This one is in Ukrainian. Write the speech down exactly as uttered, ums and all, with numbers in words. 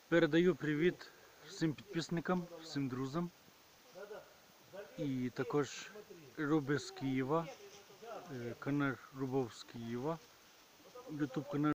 Передаю привіт всім підписникам, всім друзям. І також Руби з Києва, канал Рубов з Києва, ютуб канал.